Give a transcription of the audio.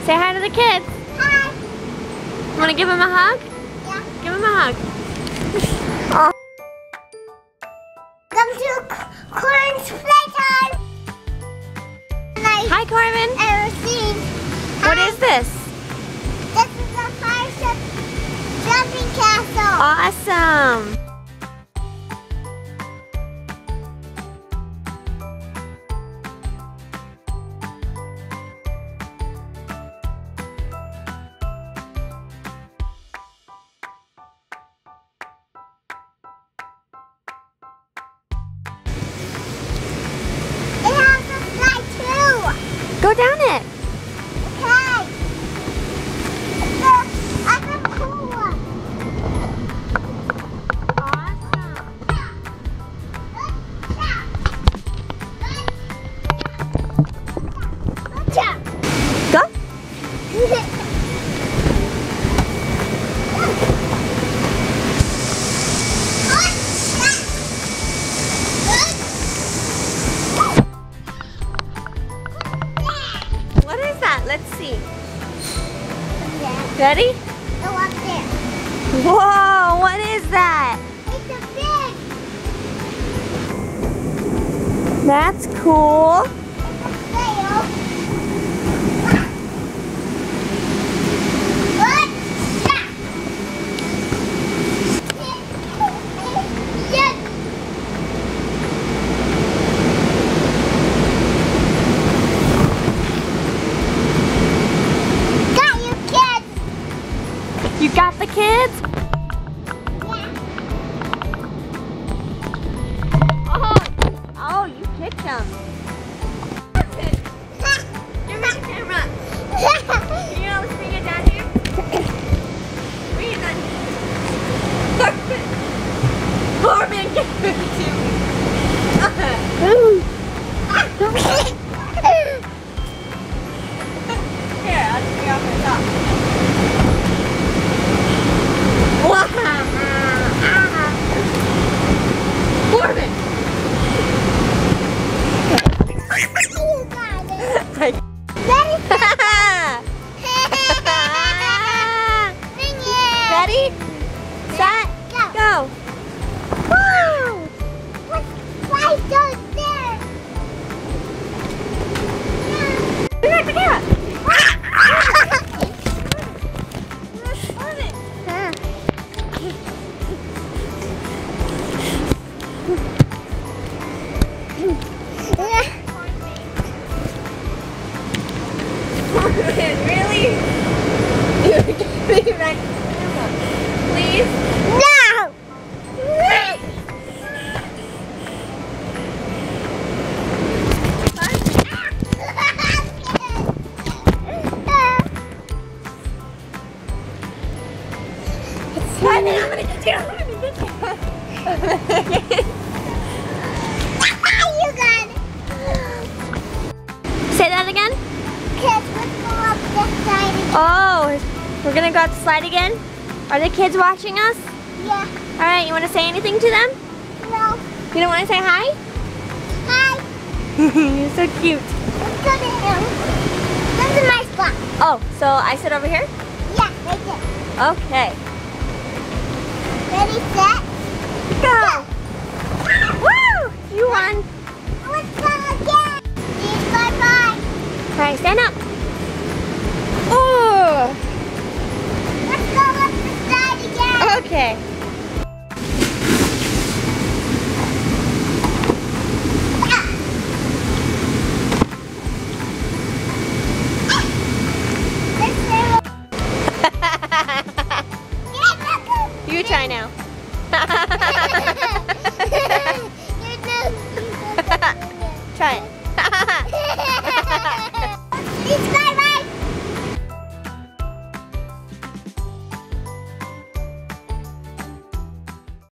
Say hi to the kids. Hi. Want to give them a hug? Yeah. Give them a hug. Oh. Welcome to Corbins Playtime. Hi, Corbin. What is this? This is a fire jumping castle. Awesome. It has a slide too. Go down it. Okay. That's a cool one. Awesome. Go. What is that? Let's see. Ready? Go up there. Whoa, what is that? It's a fish. That's cool. It's a sail. Yes. Got you, kids. You got the kids? Yeah. Oh, you kicked them. Give me the camera. Can you always bring it down here? Bring it down here. Corbin, give it to me. Here, I'll just be off my top. Corbin! You got it. Like, Ready, bring it. ready? Set? Go. Go! Woo! What's right there? Bring back the camera! Really? Give me back the camera. Please? No! I'm gonna get you. You got it. Say that again? Kids, let's go up this side again. Oh, we're gonna go up the slide again? Are the kids watching us? Yeah. Alright, you wanna say anything to them? No. You don't wanna say hi? Hi. You're so cute. Let's go to him. This is my spot. Oh, so I sit over here? Yeah, right there. Okay. Ready, set, Go! Woo! You won. let's go again. Please, bye-bye. Alright, stand up. Ooh! Let's go up the side again. Okay. You try now.